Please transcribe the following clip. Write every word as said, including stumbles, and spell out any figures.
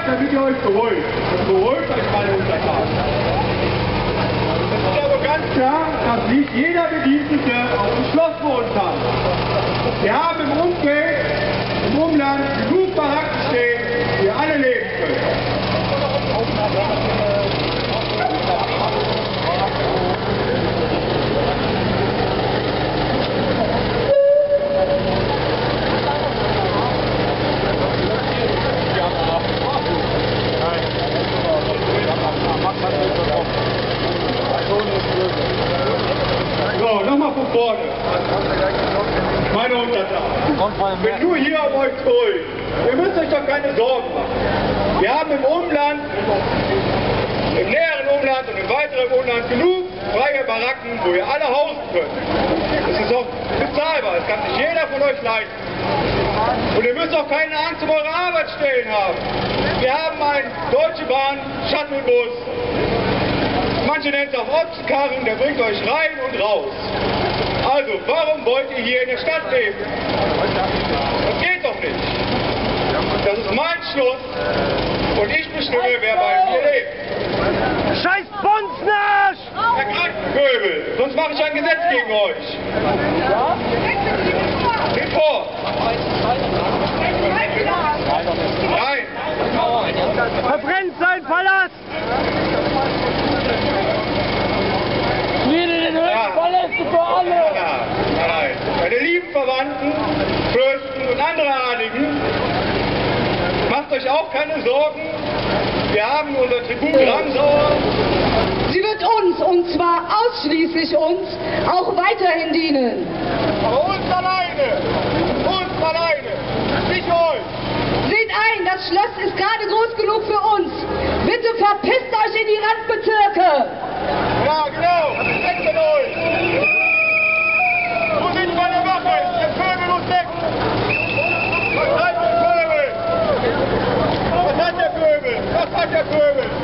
damit ihr euch beruhigt. Und beruhigt euch, meine Untertanen. Es ist also ganz klar, dass nicht jeder Bedienstete auf dem Schloss wohnen kann. Wir haben im Umfeld, im Umland genug Baracken stehen, die alle leben können. So, nochmal von vorne. Meine Untertanen. Wenn du hier um euch beruhigt, ihr müsst euch doch keine Sorgen machen. Wir haben im Umland, im näheren Umland und im weiteren Umland genug freie Baracken, wo ihr alle hausen könnt. Das ist auch bezahlbar, das kann sich jeder von euch leisten. Und ihr müsst auch keine Angst um eure Arbeitsstellen haben. Wir haben einen Deutsche Bahn Shuttlebus. Manche nennen es auch Ochsenkarren, der bringt euch rein und raus. Also, warum wollt ihr hier in der Stadt leben? Das geht doch nicht. Das ist mein Schluss und ich bestimme, wer bei mir lebt. Scheiß Bonznarsch! Ergreift Pöbel, sonst mache ich ein Gesetz gegen euch. Geht vor! Nein! Verbrennt sein Palast! Friede den höchsten Paläste für alle! Nein, nein. Meine lieben Verwandten, Fürsten und andere Adligen, macht euch auch keine Sorgen. Wir haben unser Tribun Ramsauer. Sie wird uns, und zwar ausschließlich uns, auch weiterhin dienen. Aber uns alleine! Uns alleine! Nicht euch! Seht ein, das Schloss ist gerade groß genug für uns. Bitte verpisst euch in die Randbezirke! Ja, genau! Weg mit euch! Wo sind meine Wache? Der Vögel muss weg! Was hat der Vögel? Was hat der Vögel? Was hat der Vögel?